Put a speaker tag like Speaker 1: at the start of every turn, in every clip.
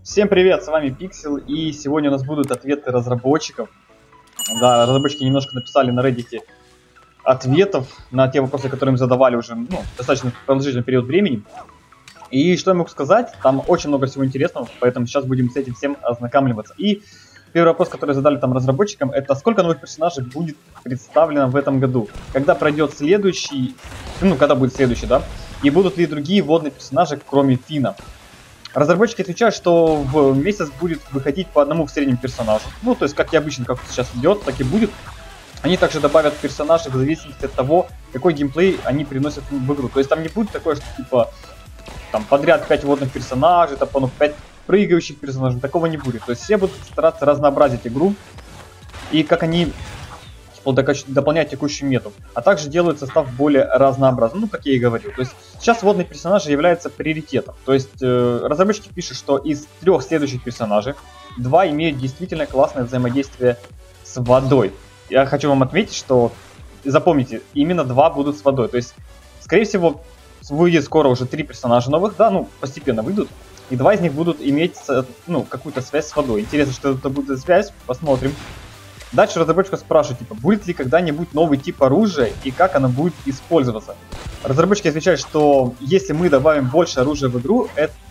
Speaker 1: Всем привет, с вами Пиксел, и сегодня у нас будут ответы разработчиков. Да, разработчики немножко написали на Reddit ответов на те вопросы, которые им задавали уже достаточно продолжительный период времени. И что я могу сказать, там очень много всего интересного, поэтому сейчас будем с этим всем ознакомливаться. И первый вопрос, который задали там разработчикам, это сколько новых персонажей будет представлено в этом году? Когда пройдет следующий, когда будет следующий, да? И будут ли другие водные персонажи, кроме Фина? Разработчики отвечают, что в месяц будет выходить по одному в среднем персонажу. Ну, то есть, как и обычно, как сейчас идет, так и будет. Они также добавят персонажей в зависимости от того, какой геймплей они приносят в игру. То есть, там не будет такое, что типа там подряд 5 водных персонажей, там 5 прыгающих персонажей. Такого не будет. То есть, все будут стараться разнообразить игру. И как они дополнять текущий метод, а также делают состав более разнообразным, как я и говорил. То есть сейчас водные персонажи являются приоритетом. То есть разработчики пишут, что из 3 следующих персонажей 2 имеют действительно классное взаимодействие с водой. Я хочу вам отметить, что, запомните, именно 2 будут с водой. То есть, скорее всего, выйдет скоро уже 3 персонажа новых, да, постепенно выйдут, и 2 из них будут иметь, какую-то связь с водой. Интересно, что это будет за связь, посмотрим. Дальше разработчик спрашивает, будет ли когда-нибудь новый тип оружия и как оно будет использоваться. Разработчики отвечают, что если мы добавим больше оружия в игру,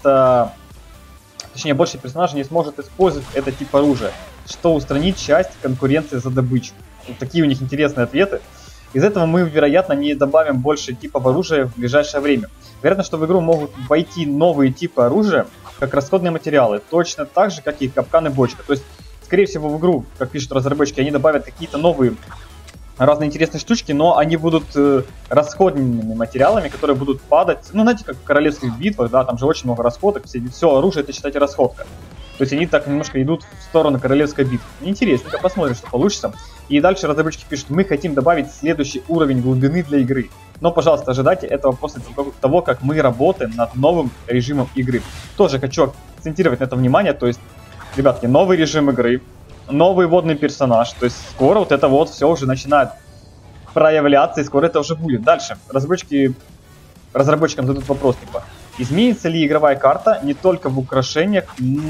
Speaker 1: больше персонажей не сможет использовать этот тип оружия, что устранит часть конкуренции за добычу. Вот такие у них интересные ответы. Из этого мы, вероятно, не добавим больше типов оружия в ближайшее время. Вероятно, что в игру могут войти новые типы оружия, как расходные материалы, точно так же, как и капкан и бочка. То есть, скорее всего, в игру, как пишут разработчики, они добавят какие-то новые разные интересные штучки, но они будут расходными материалами, которые будут падать, знаете, как в королевских битвах, да, там же очень много расходок, все оружие, это, считайте, расходка. То есть они так немножко идут в сторону королевской битвы. Интересненько, посмотрим, что получится. И дальше разработчики пишут, мы хотим добавить следующий уровень глубины для игры. Но, пожалуйста, ожидайте этого после того, как мы работаем над новым режимом игры. Тоже хочу акцентировать на это внимание, то есть, ребятки, новый режим игры, новый водный персонаж, то есть скоро вот это вот все уже начинает проявляться, и скоро это уже будет. Дальше разработчикам задают вопрос, изменится ли игровая карта не только в украшениях,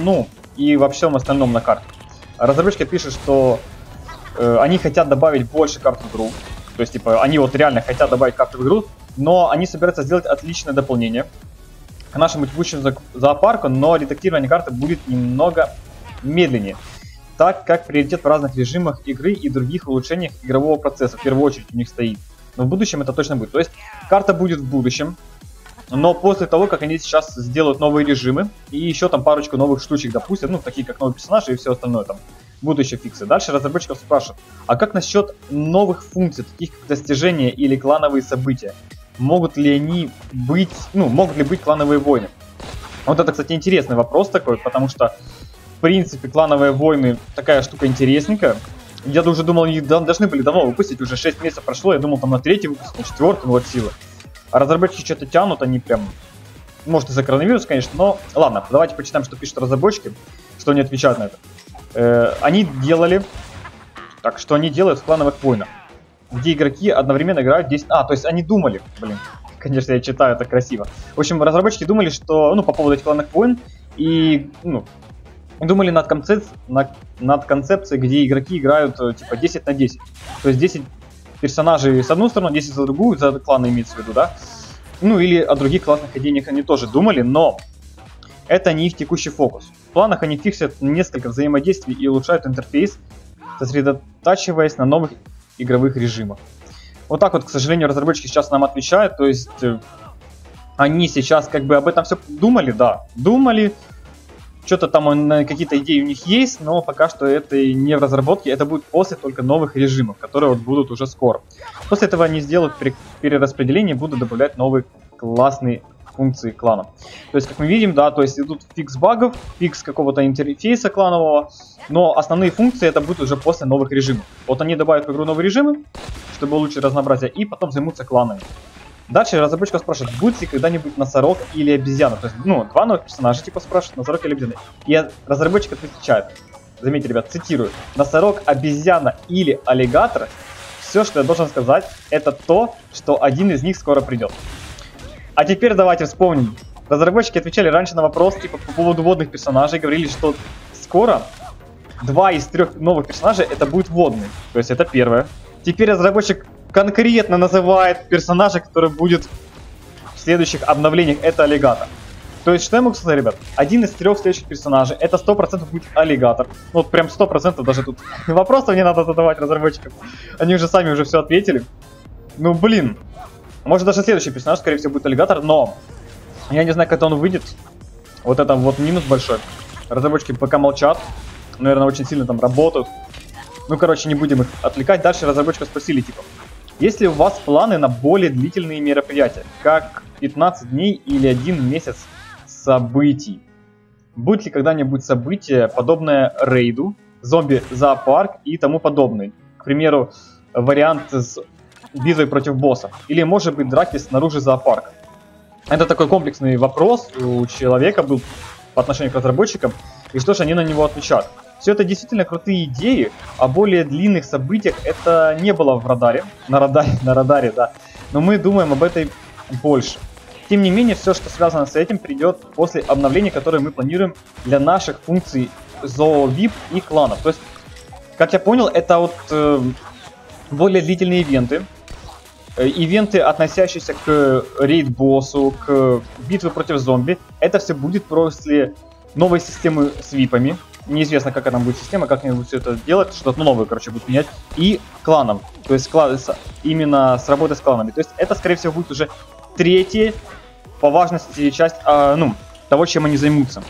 Speaker 1: и во всем остальном на карте. Разработчики пишут, что они хотят добавить больше карт в игру, то есть, они вот реально хотят добавить карты в игру, но они собираются сделать отличное дополнение к нашему текущему зоопарку, но редактирование карты будет немного медленнее, так как приоритет в разных режимах игры и других улучшениях игрового процесса в первую очередь у них стоит. Но в будущем это точно будет. То есть карта будет в будущем, но после того, как они сейчас сделают новые режимы и еще там парочку новых штучек допустят, такие как новые персонажи и все остальное там, будут еще фиксы. Дальше разработчиков спрашивают, а как насчет новых функций, таких как достижения или клановые события? Могут ли быть клановые войны? Вот это, кстати, интересный вопрос такой, потому что в принципе, клановые войны такая штука интересненькая. Я уже думал, они должны были давно выпустить, уже 6 месяцев прошло, я думал там на 3-й выпуск, на 4-й, вот силы. А разработчики что-то тянут, они прям, может из-за коронавируса, конечно, но ладно, давайте почитаем, что пишут разработчики, что они отвечают на это. Они делают в клановых войнах, где игроки одновременно играют 10... то есть они думали, конечно, я читаю это красиво. В общем, разработчики думали, что, по поводу этих клановых войн, и, думали над концепцией, где игроки играют 10 на 10. То есть 10 персонажей с одну сторону, 10 за другую, за кланы имеется в виду, да? Или о других классных идеях они тоже думали, но это не их текущий фокус. В планах они фиксят несколько взаимодействий и улучшают интерфейс, сосредотачиваясь на новых игровых режимах. Вот так вот, к сожалению, разработчики сейчас нам отвечают, то есть они сейчас об этом все думали, да, думали, что-то там какие-то идеи у них есть, но пока что это не в разработке, это будет после только новых режимов, которые будут уже скоро. После этого они сделают перераспределение и будут добавлять новые классные функции клана. То есть, как мы видим, да, то есть идут фикс багов, фикс какого-то интерфейса кланового, но основные функции это будет уже после новых режимов. Вот они добавят в игру новые режимы, чтобы улучшить разнообразие, и потом займутся кланами. Дальше разработчик спрашивает, будет ли когда-нибудь носорог или обезьяна. То есть, 2 новых персонажа спрашивают, носорог или обезьяна. И разработчик отвечает, заметьте, ребят, цитирую, носорог, обезьяна или аллигатор, все, что я должен сказать, это то, что один из них скоро придет. А теперь давайте вспомним разработчики отвечали раньше на вопрос типа по поводу водных персонажей, говорили, что скоро 2 из 3 новых персонажей это будет водные. То есть это первое. Теперь разработчик конкретно называет персонажа, который будет в следующих обновлениях, это аллигатор. То есть, что я могу сказать, ребят? 1 из 3 следующих персонажей, это 100% будет аллигатор. Ну, вот прям 100%, даже тут вопросов не надо задавать разработчикам. Они уже сами уже все ответили. Ну, блин. Может, даже следующий персонаж, скорее всего, будет аллигатор, но я не знаю, когда он выйдет. Вот это вот минус большой. Разработчики пока молчат. Наверное, очень сильно там работают. Ну, короче, не будем их отвлекать. Дальше разработчика спросили, типа, есть ли у вас планы на более длительные мероприятия, как 15 дней или 1 месяц событий? Будет ли когда-нибудь событие, подобное рейду, зомби-зоопарк и тому подобное? К примеру, вариант с битвой против босса. Или, может быть, драки снаружи зоопарка. Это такой комплексный вопрос у человека был по отношению к разработчикам. И что же они на него отвечают? Все это действительно крутые идеи, а более длинных событиях это не было в радаре. На радаре, да. Но мы думаем об этой больше. Тем не менее, все, что связано с этим, придет после обновлений, которые мы планируем для наших функций ZooVip и кланов. То есть, как я понял, это вот более длительные ивенты. Ивенты, относящиеся к рейд-боссу, к битве против зомби. Это все будет после новой системы с випами. Неизвестно, какая там будет система, как они будут все это делать. Что-то новое, короче, будут менять. И кланом. То есть, именно с работой с кланами. То есть, это, скорее всего, будет уже 3-я по важности часть того, чем они займутся.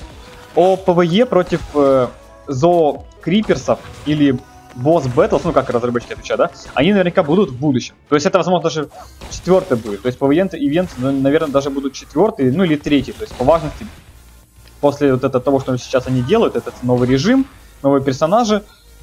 Speaker 1: О ПВЕ против зоо-криперсов или босс Battles, ну как разработчики отвечают, да, они наверняка будут в будущем. То есть это, возможно, даже 4-й будет. То есть по ивент, наверное, даже будут 4-й, ну или 3-й. То есть по важности, после вот того, что сейчас они делают, этот новый режим, новые персонажи,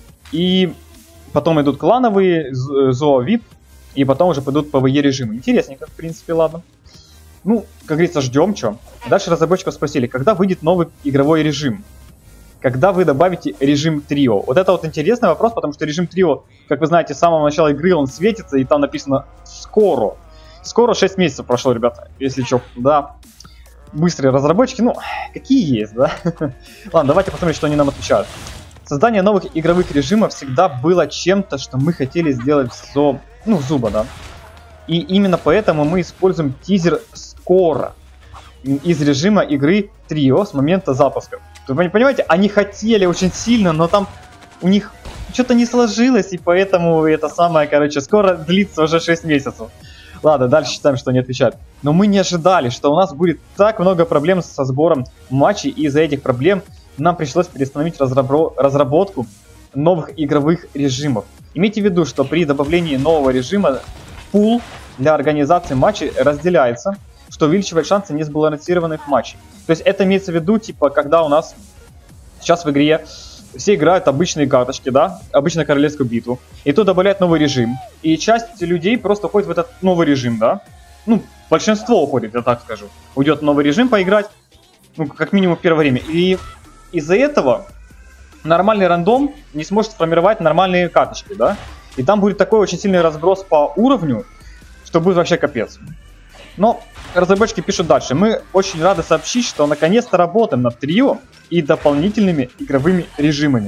Speaker 1: и потом идут клановые, ZooVip, и потом уже пойдут ПВЕ режимы. Интересненько, в принципе, ладно. Ну, как говорится, ждем, что. Дальше разработчиков спросили, когда выйдет новый игровой режим? Когда вы добавите режим трио? Вот это вот интересный вопрос, потому что режим трио, как вы знаете, с самого начала игры он светится, и там написано «скоро». Скоро 6 месяцев прошло, ребята, если что, да. Быстрые разработчики, ну, какие есть, да? Ладно, давайте посмотрим, что они нам отвечают. Создание новых игровых режимов всегда было чем-то, что мы хотели сделать в Зуба, да. И именно поэтому мы используем тизер «скоро» из режима игры трио с момента запуска. Вы понимаете, они хотели очень сильно, но там у них что-то не сложилось, и поэтому это самое, короче, скоро длится уже 6 месяцев. Ладно, дальше читаем, что они отвечают. Но мы не ожидали, что у нас будет так много проблем со сбором матчей, и из-за этих проблем нам пришлось перестановить разработку новых игровых режимов. Имейте в виду, что при добавлении нового режима пул для организации матчей разделяется, что увеличивает шансы несбалансированных матчей. То есть это имеется в виду, типа, когда у нас сейчас в игре все играют обычные карточки, да, обычно королевскую битву, и тут добавляют новый режим, и часть людей просто уходит в этот новый режим, да, ну, большинство уходит, я так скажу, уйдет в новый режим поиграть, ну, как минимум в первое время, и из-за этого нормальный рандом не сможет сформировать нормальные карточки, да, и там будет такой очень сильный разброс по уровню, что будет вообще капец. Но разработчики пишут дальше. Мы очень рады сообщить, что наконец-то работаем над трио и дополнительными игровыми режимами.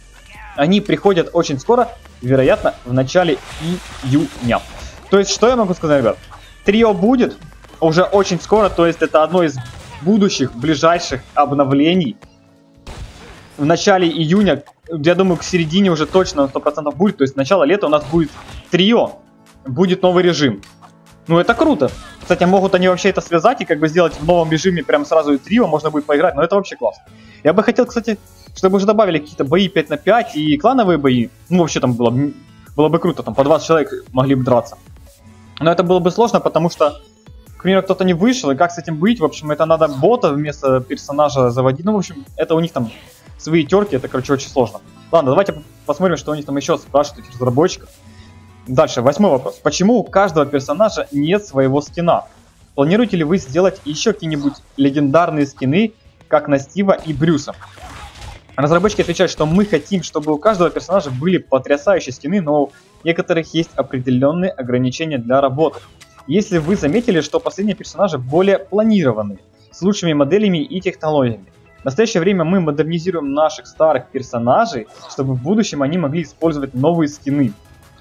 Speaker 1: Они приходят очень скоро, вероятно, в начале июня. То есть, что я могу сказать, ребят? Трио будет уже очень скоро, то есть это одно из будущих, ближайших обновлений. В начале июня, я думаю, к середине уже точно на 100% будет. То есть, начало лета у нас будет трио, будет новый режим. Ну, это круто. Кстати, могут они вообще это связать и как бы сделать в новом режиме прям сразу и трио, можно будет поиграть, но это вообще классно. Я бы хотел, кстати, чтобы уже добавили какие-то бои 5 на 5 и клановые бои. Ну, вообще там было бы круто, там по 20 человек могли бы драться. Но это было бы сложно, потому что, к примеру, кто-то не вышел, и как с этим быть? В общем, это надо бота вместо персонажа заводить. Ну, в общем, это у них там свои терки, это, короче, очень сложно. Ладно, давайте посмотрим, что у них там еще спрашивают этих разработчиков. Дальше, 8-й вопрос. Почему у каждого персонажа нет своего скина? Планируете ли вы сделать еще какие-нибудь легендарные скины, как на Стива и Брюса? Разработчики отвечают, что мы хотим, чтобы у каждого персонажа были потрясающие скины, но у некоторых есть определенные ограничения для работы. Если вы заметили, что последние персонажи более планированные, с лучшими моделями и технологиями. В настоящее время мы модернизируем наших старых персонажей, чтобы в будущем они могли использовать новые скины.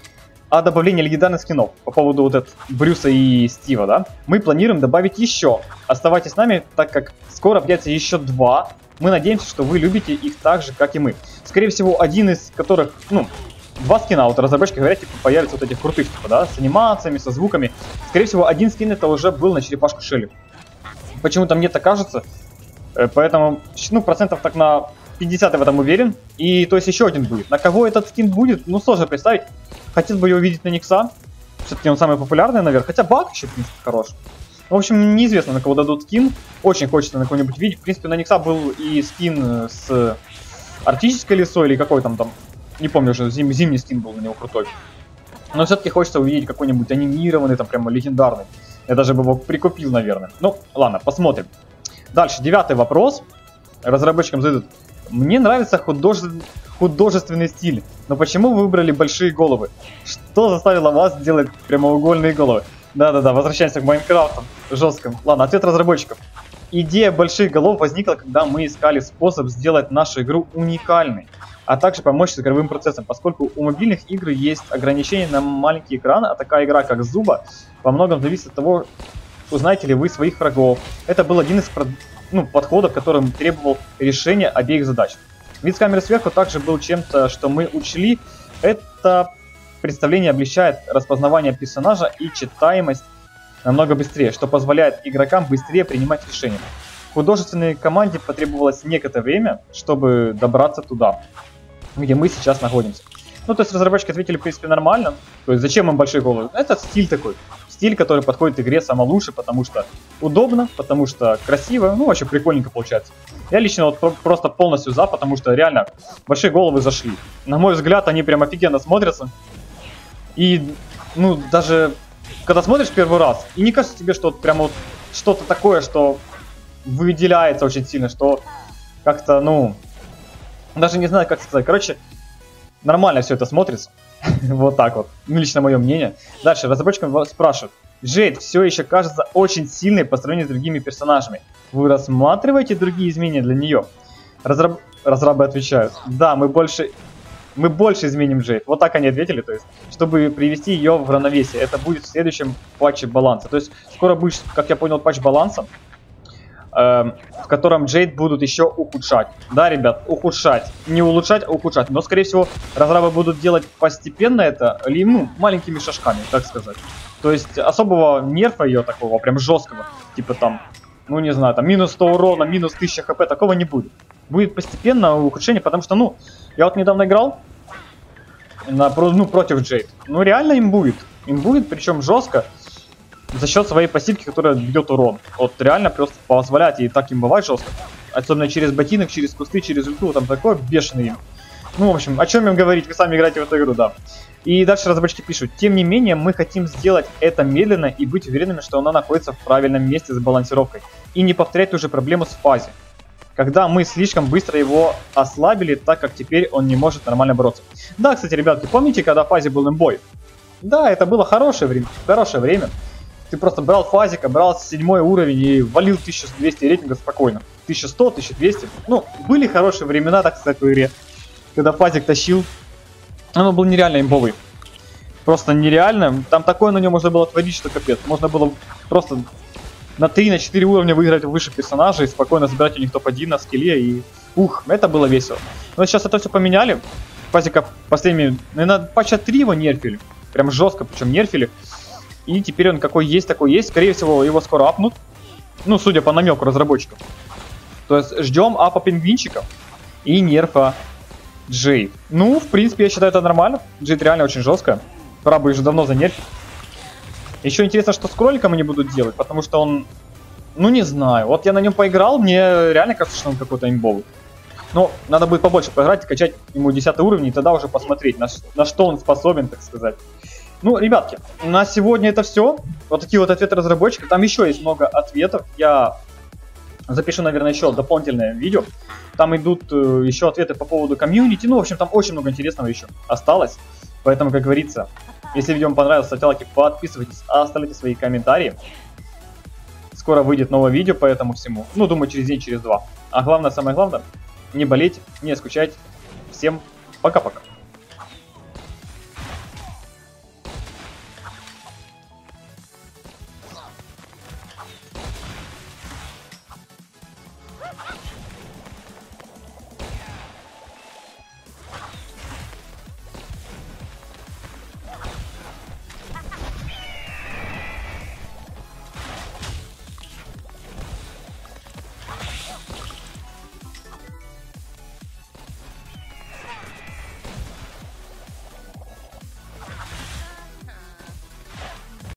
Speaker 1: А добавление легендарных скинов по поводу вот этого Брюса и Стива, да, мы планируем добавить еще. Оставайтесь с нами, так как скоро появится еще 2. Мы надеемся, что вы любите их так же, как и мы. Скорее всего, один из которых, ну, 2 скина, вот разработчики говорят, типа, появятся вот этих крутых, типа, да, с анимациями, со звуками. Скорее всего, один скин это уже был на черепашку Шелли. Почему-то мне так кажется, поэтому, ну, процентов так на 50 я в этом уверен. И, то есть, еще один будет. На кого этот скин будет, ну, сложно представить. Хотел бы его увидеть на Никса. Все-таки он самый популярный, наверное. Хотя баг еще, в принципе, хорош. В общем, неизвестно, на кого дадут скин. Очень хочется на кого-нибудь видеть. В принципе, на Никса был и скин с арктической лесой, или какой там, не помню уже, зимний скин был на него крутой. Но все-таки хочется увидеть какой-нибудь анимированный, там прямо легендарный. Я даже бы его прикупил, наверное. Ну, ладно, посмотрим. Дальше, 9-й вопрос. Разработчикам задают. Мне нравится художественный стиль, но почему вы выбрали большие головы? Что заставило вас делать прямоугольные головы? Да-да-да, возвращаемся к Майнкрафту. Жестком. Ладно, ответ разработчиков. Идея больших голов возникла, когда мы искали способ сделать нашу игру уникальной, а также помочь с игровым процессом, поскольку у мобильных игр есть ограничения на маленький экран, а такая игра, как Зуба, во многом зависит от того, узнаете ли вы своих врагов. Это был один из подходов, которым требовал решения обеих задач. Вид с камеры сверху также был чем-то, что мы учли. Это представление облегчает распознавание персонажа и читаемость намного быстрее, что позволяет игрокам быстрее принимать решения. Художественной команде потребовалось некоторое время, чтобы добраться туда, где мы сейчас находимся. Ну, то есть разработчики ответили, в принципе, нормально. То есть зачем им большие головы? Это стиль такой. Стиль, который подходит игре само лучше, потому что удобно, потому что красиво, ну, вообще прикольненько получается. Я лично вот просто полностью за, потому что реально большие головы зашли. На мой взгляд, они прям офигенно смотрятся. И, ну, даже когда смотришь первый раз, и не кажется тебе, что прям вот что-то такое, что выделяется очень сильно, что как-то, ну, даже не знаю, как сказать. Короче, нормально все это смотрится. Вот так вот. Лично мое мнение. Дальше, разработчикам спрашивают. Джейд все еще кажется очень сильной по сравнению с другими персонажами. Вы рассматриваете другие изменения для нее? Разрабы отвечают. Да, мы больше изменим Джейд. Вот так они ответили, то есть, чтобы привести ее в равновесие. Это будет в следующем патче баланса. То есть, скоро будет, как я понял, патч баланса, в котором Джейд будут еще ухудшать. Да, ребят, ухудшать. Не улучшать, а ухудшать. Но, скорее всего, разрабы будут делать постепенно это, или, ну, маленькими шажками, так сказать. То есть, особого нерфа ее такого, прям жесткого, типа там, ну, не знаю, там, минус 100 урона, минус 1000 хп, такого не будет. Будет постепенно ухудшение, потому что, ну, я вот недавно играл против Джейд. Ну, реально им будет, причем жестко. За счет своей пассивки, которая бьет урон. Вот реально просто позволять, и так им бывает жестко. Особенно через ботинок, через кусты, через ульту, там такое бешеный им. Ну, в общем, о чем им говорить, вы сами играете в эту игру, да. И дальше разработчики пишут. Тем не менее, мы хотим сделать это медленно и быть уверенными, что она находится в правильном месте с балансировкой. И не повторять ту же проблему с фази, когда мы слишком быстро его ослабили, так как теперь он не может нормально бороться. Да, кстати, ребятки, помните, когда в фазе был имбой? Да, это было хорошее время. Ты просто брал фазика, брал 7 уровень и валил 1200 рейтинга спокойно. 1100, 1200. Ну, были хорошие времена, так сказать, в игре. Когда фазик тащил. Он был нереально имбовый. Просто нереально. Там такое на нем можно было творить, что капец. Можно было просто на 3-4 уровня выиграть выше персонажей, спокойно забирать у них топ-1 на скилле. И ух, это было весело. Но сейчас это все поменяли. Фазика последними, наверное, патча 3 его нерфили. Прям жестко, причем нерфили. И теперь он какой есть, такой есть. Скорее всего, его скоро апнут. Ну, судя по намеку разработчиков. То есть ждем апа пингвинчиков и нерфа Джейд. Ну, в принципе, я считаю, это нормально. Джейд реально очень жестко. Пора бы уже давно занерфить. Еще интересно, что с кроликом они будут делать, потому что он... Ну, не знаю. Вот я на нем поиграл, мне реально кажется, что он какой-то имбовый. Но надо будет побольше поиграть, качать ему 10 уровень, и тогда уже посмотреть, на что он способен, так сказать. Ну, ребятки, на сегодня это все. Вот такие вот ответы разработчиков. Там еще есть много ответов. Я запишу, наверное, еще дополнительное видео. Там идут еще ответы по поводу комьюнити. Ну, в общем, там очень много интересного еще осталось. Поэтому, как говорится, если видео вам понравилось, ставьте лайки, подписывайтесь, оставляйте свои комментарии. Скоро выйдет новое видео по этому всему. Ну, думаю, через день, через два. А главное, самое главное, не болеть, не скучать. Всем пока-пока.